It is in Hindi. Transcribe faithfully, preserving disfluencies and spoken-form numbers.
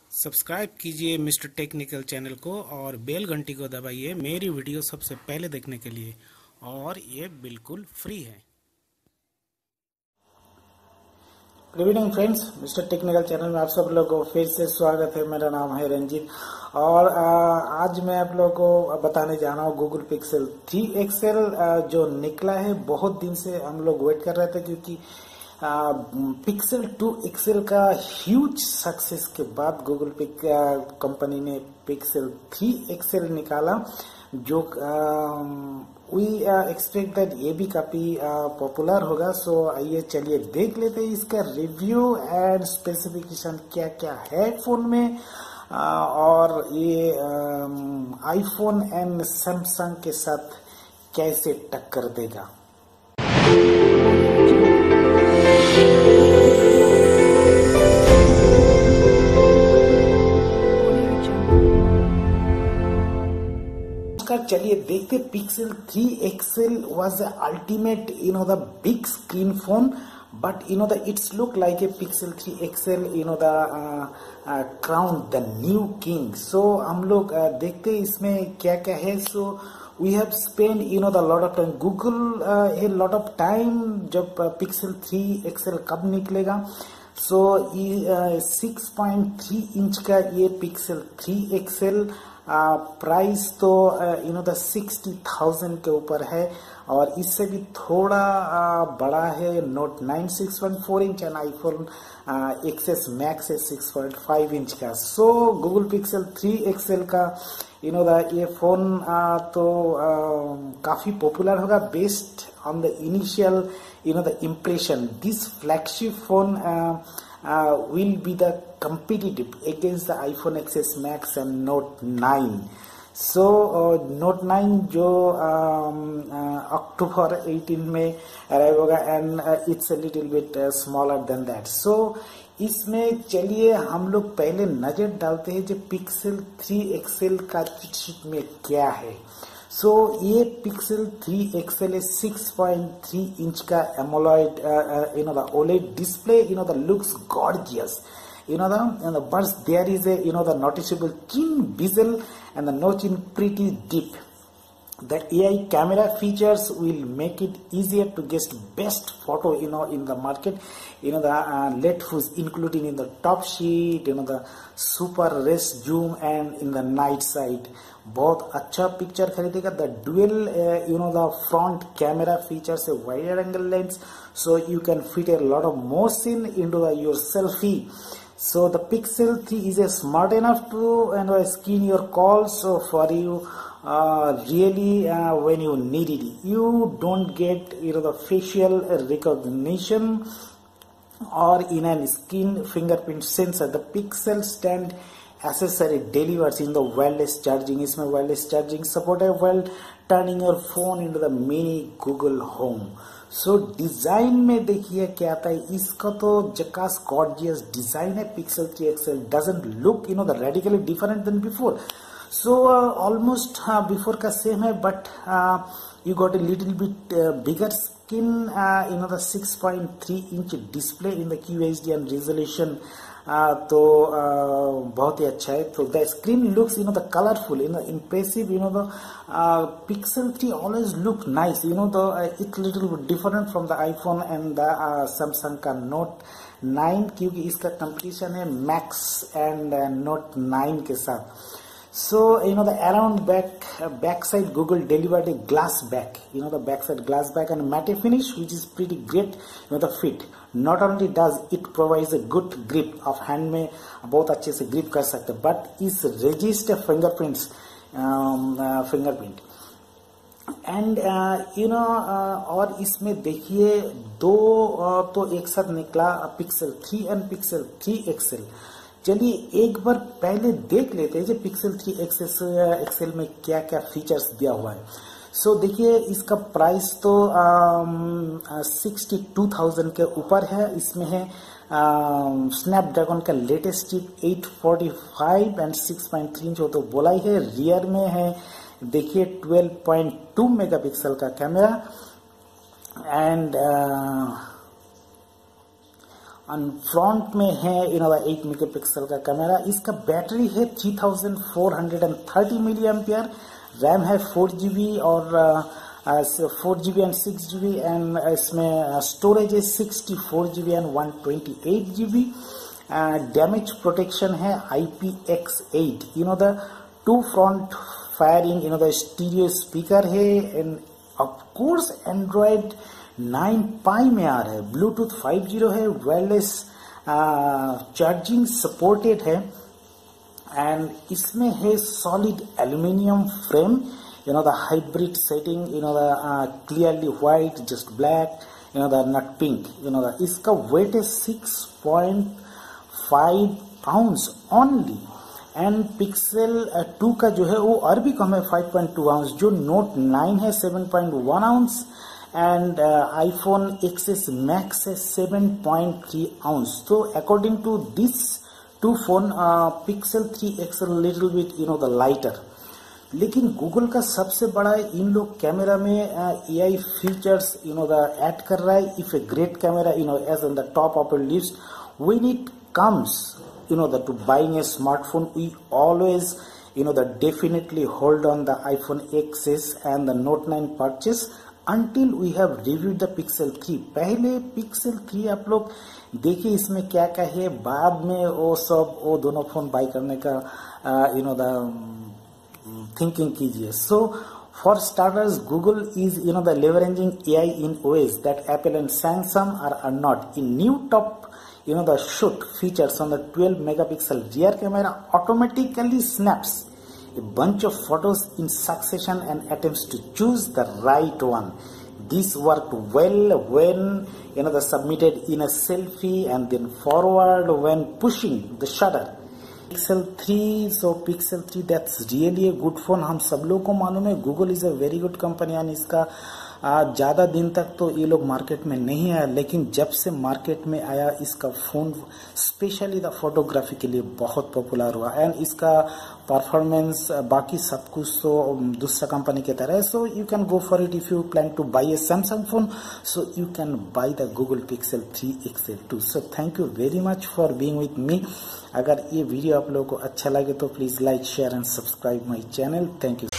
सब्सक्राइब कीजिए मिस्टर टेक्निकल चैनल को और बेल घंटी को दबाइए मेरी वीडियो सबसे पहले देखने के लिए, और ये बिल्कुल फ्री है। Good evening friends, Mister Technical channel में आप सब लोगों को फिर से स्वागत है। मेरा नाम है रंजीत और आ, आज मैं आप लोगों को बताने जा रहा हूँ गूगल पिक्सल थ्री एक्सएल जो निकला है। बहुत दिन से हम लोग वेट कर रहे थे क्योंकि पिक्सल टू एक्सएल का ह्यूज सक्सेस के बाद गूगल पिक कंपनी ने पिक्सल थ्री एक्सएल निकाला, जो वी एक्सपेक्ट दैट ये भी काफी पॉपुलर होगा। सो आइए चलिए देख लेते हैं इसका रिव्यू एंड स्पेसिफिकेशन क्या क्या है फोन में, uh, और ये आईफोन एंड सैमसंग के साथ कैसे टक्कर देगा। चलिए देखते। Pixel three XL was the ultimate, you know, the big screen phone, but you know the it's look like a Pixel three XL, you know the uh, uh, crown the new king. So हम लोग uh, देखते इसमें क्या क्या है। So we have spent, you know, the lot of time, Google uh, a lot of time जब पिक्सल थ्री एक्सएल कब निकलेगा। सो ये सिक्स पॉइंट थ्री इंच का ये Pixel three XL price uh, तो you know the sixty thousand के ऊपर है, और इससे भी थोड़ा uh, बड़ा है Note nine six point four inch and iPhone XS Max है सिक्स पॉइंट फाइव इंच का। So Google Pixel three XL का यू नो द ये फोन uh, तो uh, काफी पॉपुलर होगा based on the initial you know the impression. This flagship phone uh, uh, will be the competitive against the iPhone X S Max and Note nine. So uh, Note nine जो अक्टूबर um, uh, एटीन में अराइव होगा and it's a little bit smaller than that. So इसमें चलिए हम लोग पहले नजर डालते हैं जो पिक्सल थ्री एक्सएल का चिपसेट में क्या है। सो so, ये Pixel three XL six point three inch का AMOLED you know the OLED display, you know the looks gorgeous, you know the and the but there is a you know the noticeable chin bezel and the notch in pretty deep. The A I camera features will make it easier to get best photo, you know, in the market. You know the uh, L E D fuzz including in the top sheet, you know the super res zoom and in the night side. बहुत अच्छा पिक्चर खरीदेगा। The dual you know the front camera features a wide angle lens, so you can fit a lot of more scene into the your selfie. So the Pixel three is a smart enough to you know screen your calls, so for you uh, really uh, when you need it. You don't get you know the facial recognition or in an screen fingerprint sensor. The Pixel stand accessory delivers in the wireless charging. इसमें wireless charging support है while turning your phone into the mini Google Home. So so, design में देखिए क्या आता है। इसका तो जकास गॉर्जियस डिजाइन है। Pixel three XL doesn't look you know the radically different than before. So almost before का सेम है, but you got a little bit bigger screen, you know the six point three inch display in the Q H D and resolution, तो uh, बहुत ही अच्छा है। तो the screen looks you know the colourful, you know impressive, you know the Pixel three always look nice, you know the it's little different from the iPhone and the Samsung का नोट नाइन, क्योंकि इसका कंपटीशन है मैक्स एंड नोट नाइन के साथ। So you know the around back uh, back side Google delivered a glass back, you know the back side glass back and matte finish, which is pretty great. You know the fit not only does it provides a good grip of hand में बहुत अच्छे से grip कर सकते, but is register fingerprints um, uh, fingerprint and you know और इसमें देखिए दो uh, तो एक साथ निकला Pixel three and Pixel three XL. चलिए एक बार पहले देख लेते हैं जो पिक्सल थ्री एक्सएल में क्या क्या फीचर्स दिया हुआ है। सो so, देखिए इसका प्राइस तो सिक्सटी टू थाउजेंड के ऊपर है। इसमें है स्नैपड्रैगन का latest chip eight forty five and six point three inch, वो तो बोला ही है। रियर में है देखिए ट्वेल्व पॉइंट टू मेगापिक्सल का कैमरा एंड फ्रंट में है यू नो एट मेगापिक्सल का कैमरा। इसका बैटरी है three thousand four hundred thirty milliampere, RAM है फोर जीबी और four GB and six GB and इसमें स्टोरेज है sixty four GB and one twenty eight GB. Damage protection है I P X eight, you know the two front firing, you know the stereo speaker है and of course Android nine Pie में आ रहा है, ब्लूटूथ फाइव जीरो है, वायरलेस चार्जिंग सपोर्टेड है एंड इसमें है solid aluminium frame, you know the hybrid setting, you know the uh, clearly white, just black, you know the not pink, you know the इसका weight है six point five pounds only and Pixel two का जो है वो और भी कम है फाइव पॉइंट टू ounce, जो नोट नाइन है seven point one ounce and iPhone XS Max है सेवन पॉइंट थ्री ounce। तो according to this two phone Pixel three XL little bit you know the lighter. लेकिन गूगल का सबसे बड़ा इन लोग कैमरा में A I features you know the add कर रहा है। If a great camera you know as on the top of your list when it comes you know the to buying a smartphone, we always you know the definitely hold on the iPhone XS and the Note nine purchase until we have reviewed the Pixel three. पहले पिक्सल थ्री आप लोग देखिए इसमें क्या क्या है, बाद में वो सब वो दोनों फोन बाय करने का यू नो द थिंकिंग कीजिए। So for starters Google is you know the leveraging A I in ways that Apple and Samsung are are not. In new top you know the shoot features on the twelve megapixel rear camera automatically snaps a bunch of photos in succession and attempts to choose the right one. This worked well when you know the submitted in a selfie and then forward when pushing the shutter. Pixel three, so Pixel three that's really a good phone। हम सब लोग को मालूम है Google is a very good company and इसका ज़्यादा दिन तक तो ये लोग मार्केट में नहीं आया, लेकिन जब से मार्केट में आया इसका फ़ोन स्पेशली द फोटोग्राफी के लिए बहुत पॉपुलर हुआ एंड इसका परफॉर्मेंस बाकी सब कुछ तो दूसरा कंपनी की तरह है। So you can go for it if you plan to buy a Samsung phone, so you can buy the Google Pixel three XL too. So thank you very much for being with me. अगर ये वीडियो आप लोगों को अच्छा लगे तो please like share and subscribe my channel. Thank you.